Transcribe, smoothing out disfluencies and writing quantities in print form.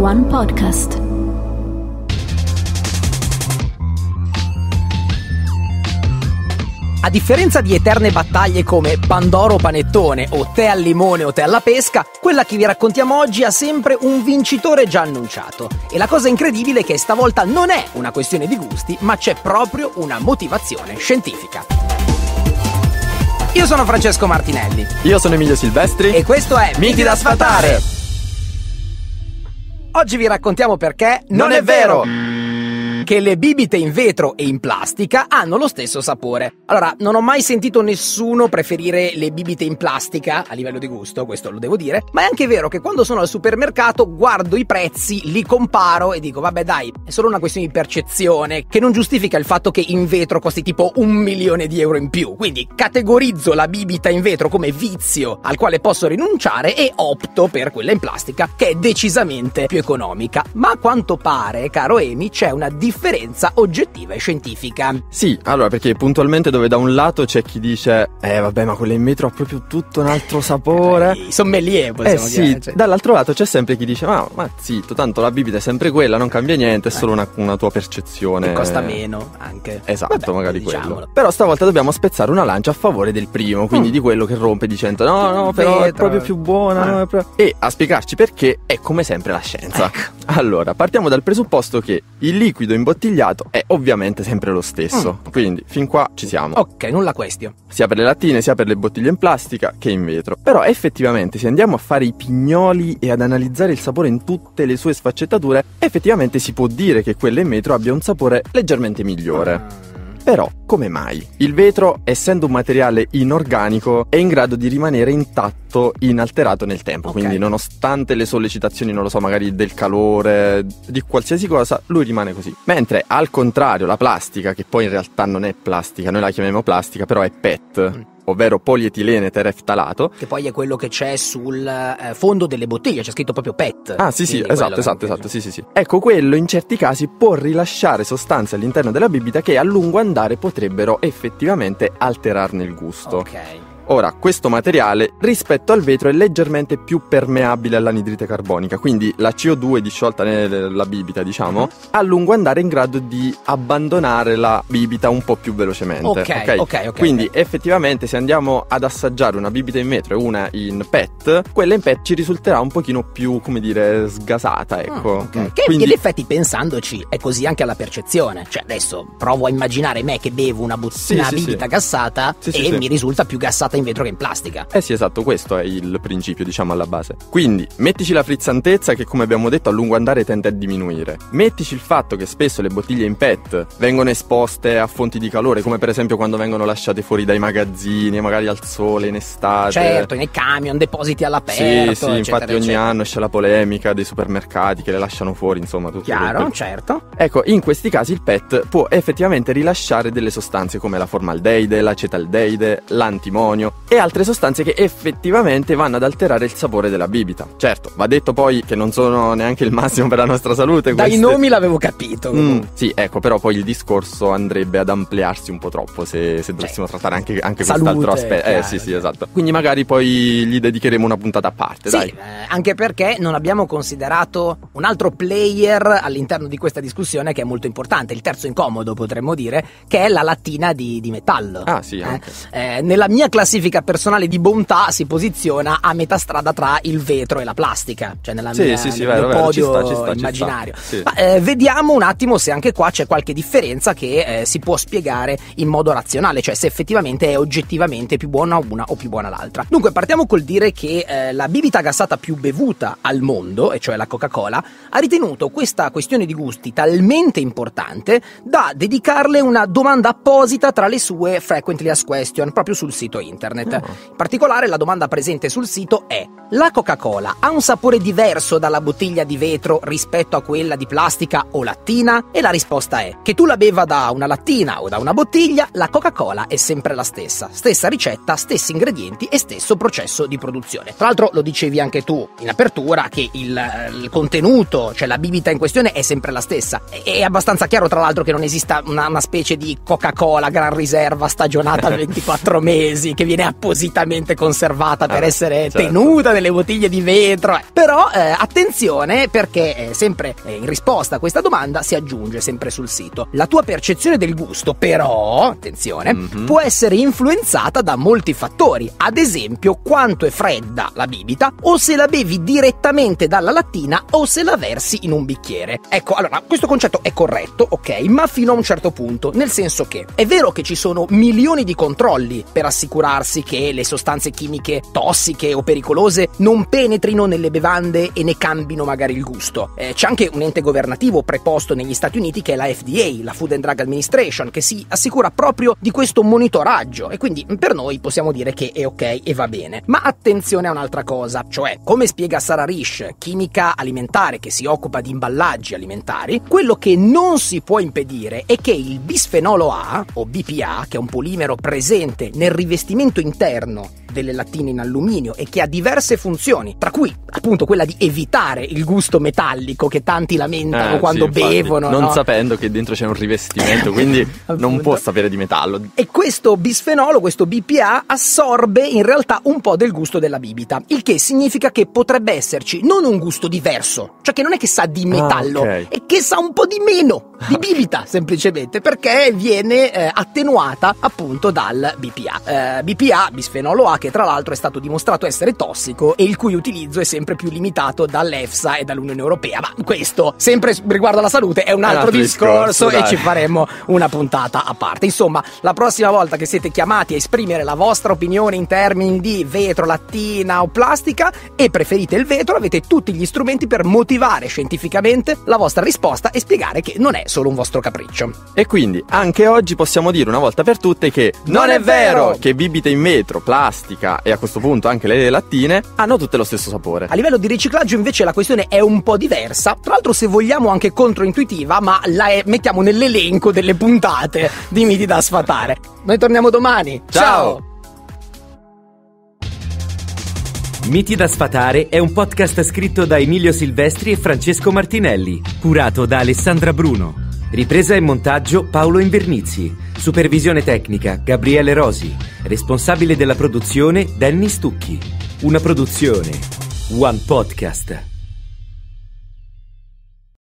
One Podcast. A differenza di eterne battaglie come Pandoro panettone o tè al limone o tè alla pesca, quella che vi raccontiamo oggi ha sempre un vincitore già annunciato. E la cosa incredibile è che stavolta non è una questione di gusti, ma c'è proprio una motivazione scientifica. Io sono Francesco Martinelli. Io sono Emilio Silvestri. E questo è Miti da sfatare. Oggi vi raccontiamo perché non è vero che le bibite in vetro e in plastica hanno lo stesso sapore. Allora, non ho mai sentito nessuno preferire le bibite in plastica a livello di gusto, questo lo devo dire, ma è anche vero che quando sono al supermercato guardo i prezzi, li comparo e dico vabbè dai, è solo una questione di percezione che non giustifica il fatto che in vetro costi tipo 1 milione di euro in più. Quindi categorizzo la bibita in vetro come vizio al quale posso rinunciare e opto per quella in plastica che è decisamente più economica. Ma a quanto pare, caro Emi, c'è una differenza oggettiva e scientifica. Sì, allora perché puntualmente dove da un lato c'è chi dice vabbè ma quella in vetro ha proprio tutto un altro sapore, I sommelier possiamo dire, cioè. Dall'altro lato c'è sempre chi dice ma zitto, tanto la bibita è sempre quella, non cambia niente, è solo una tua percezione e costa meno anche. Esatto, vabbè, magari diciamolo. quello. Però stavolta dobbiamo spezzare una lancia a favore del primo, quindi di quello che rompe dicendo no però è proprio più buona E a spiegarci perché è come sempre la scienza. Allora, partiamo dal presupposto che il liquido imbottigliato è ovviamente sempre lo stesso, quindi fin qua ci siamo. Ok, nulla question. Sia per le lattine, sia per le bottiglie in plastica che in vetro. Però effettivamente se andiamo a fare i pignoli e ad analizzare il sapore in tutte le sue sfaccettature, effettivamente si può dire che quelle in vetro abbia un sapore leggermente migliore. Però, come mai? Il vetro, essendo un materiale inorganico, è in grado di rimanere intatto, inalterato nel tempo. Okay. Quindi, nonostante le sollecitazioni, non lo so, magari del calore, di qualsiasi cosa, lui rimane così. Mentre, al contrario, la plastica, che poi in realtà non è plastica, noi la chiamiamo plastica, però è PET, ovvero polietilene tereftalato, che poi è quello che c'è sul fondo delle bottiglie, c'è scritto proprio PET. Ah sì, esatto, sì. Ecco, quello in certi casi può rilasciare sostanze all'interno della bibita che a lungo andare potrebbero effettivamente alterarne il gusto. Ok. Ora, questo materiale rispetto al vetro è leggermente più permeabile all'anidride carbonica, quindi la CO2 disciolta nella bibita, diciamo, a lungo andare è in grado di abbandonare la bibita un po' più velocemente. Ok. Quindi effettivamente se andiamo ad assaggiare una bibita in vetro e una in PET, quella in PET ci risulterà un pochino più, come dire, sgasata, ecco. Che quindi in effetti pensandoci è così anche alla percezione. Cioè adesso provo a immaginare me che bevo una bibita gassata mi risulta più gassata in vetro che in plastica. Sì, esatto, questo è il principio, diciamo, alla base. Quindi, mettici la frizzantezza che, come abbiamo detto, a lungo andare tende a diminuire. Mettici il fatto che spesso le bottiglie in PET vengono esposte a fonti di calore, come per esempio quando vengono lasciate fuori dai magazzini, magari al sole in estate. Certo, nei camion, depositi all'aperto. Sì, eccetera, infatti ogni eccetera. anno esce la polemica dei supermercati che le lasciano fuori, insomma, tutto. Chiaro, certo. Ecco, in questi casi il PET può effettivamente rilasciare delle sostanze come la formaldeide, l'acetaldeide, l'antimonio e altre sostanze che effettivamente vanno ad alterare il sapore della bibita. Certo, va detto poi che non sono neanche il massimo per la nostra salute. Dai nomi l'avevo capito. Sì, ecco, però poi il discorso andrebbe ad ampliarsi un po' troppo se dovessimo trattare anche quest'altro aspetto. Sì, esatto. Quindi magari poi gli dedicheremo una puntata a parte, sì, dai. Anche perché non abbiamo considerato un altro player all'interno di questa discussione che è molto importante, il terzo incomodo potremmo dire, che è la lattina di metallo. Ah sì, anche. Nella mia classifica personale di bontà si posiziona a metà strada tra il vetro e la plastica, cioè nel mio podio ci sta, immaginario. Sì. Ma, vediamo un attimo se anche qua c'è qualche differenza che si può spiegare in modo razionale, cioè se effettivamente è oggettivamente più buona una o più buona l'altra. Dunque partiamo col dire che la bibita gassata più bevuta al mondo, e cioè la Coca-Cola, ha ritenuto questa questione di gusti talmente importante da dedicarle una domanda apposita tra le sue frequently asked question proprio sul sito internet. In particolare la domanda presente sul sito è: la Coca-Cola ha un sapore diverso dalla bottiglia di vetro rispetto a quella di plastica o lattina? E la risposta è: che tu la beva da una lattina o da una bottiglia, la Coca-Cola è sempre la stessa ricetta, stessi ingredienti e stesso processo di produzione. Tra l'altro lo dicevi anche tu in apertura che il contenuto, cioè la bibita in questione, è sempre la stessa. È abbastanza chiaro tra l'altro che non esista una specie di Coca-Cola gran riserva stagionata a 24 mesi che viene viene appositamente conservata per essere certo. tenuta nelle bottiglie di vetro. Però attenzione, perché sempre in risposta a questa domanda si aggiunge sempre sul sito: la tua percezione del gusto però, attenzione, può essere influenzata da molti fattori, ad esempio quanto è fredda la bibita, o se la bevi direttamente dalla lattina o se la versi in un bicchiere. Ecco, allora, questo concetto è corretto, ok, ma fino a un certo punto, nel senso che è vero che ci sono milioni di controlli per assicurarsi che le sostanze chimiche tossiche o pericolose non penetrino nelle bevande e ne cambino magari il gusto. C'è anche un ente governativo preposto negli Stati Uniti che è la FDA, la Food and Drug Administration, che si assicura proprio di questo monitoraggio, e quindi per noi possiamo dire che è ok e va bene. Ma attenzione a un'altra cosa, cioè, come spiega Sarah Risch, chimica alimentare che si occupa di imballaggi alimentari, quello che non si può impedire è che il bisfenolo A, o BPA, che è un polimero presente nel rivestimento interno delle lattine in alluminio e che ha diverse funzioni, tra cui appunto quella di evitare il gusto metallico che tanti lamentano quando bevono, non no? sapendo che dentro c'è un rivestimento, quindi non può sapere di metallo. E questo bisfenolo, questo BPA, assorbe in realtà un po' del gusto della bibita, il che significa che potrebbe esserci non un gusto diverso, cioè che non è che sa di metallo, okay, è che sa un po' di meno di bibita, semplicemente perché viene attenuata appunto dal BPA. BPA, bisfenolo A, che tra l'altro è stato dimostrato essere tossico e il cui utilizzo è sempre più limitato dall'EFSA e dall'Unione Europea. Ma questo, sempre riguardo alla salute, è un altro discorso e ci faremo una puntata a parte. Insomma, la prossima volta che siete chiamati a esprimere la vostra opinione in termini di vetro, lattina o plastica e preferite il vetro, avete tutti gli strumenti per motivare scientificamente la vostra risposta e spiegare che non è solo un vostro capriccio. E quindi anche oggi possiamo dire una volta per tutte che non è vero che bibite in vetro, plastica e a questo punto anche le lattine hanno tutte lo stesso sapore. A livello di riciclaggio invece la questione è un po' diversa, tra l'altro se vogliamo anche controintuitiva, ma la mettiamo nell'elenco delle puntate di miti da sfatare. Noi torniamo domani. Ciao! Miti da sfatare è un podcast scritto da Emilio Silvestri e Francesco Martinelli, curato da Alessandra Bruno. Ripresa e montaggio Paolo Invernizzi. Supervisione tecnica Gabriele Rosi. Responsabile della produzione Danny Stucchi. Una produzione One Podcast.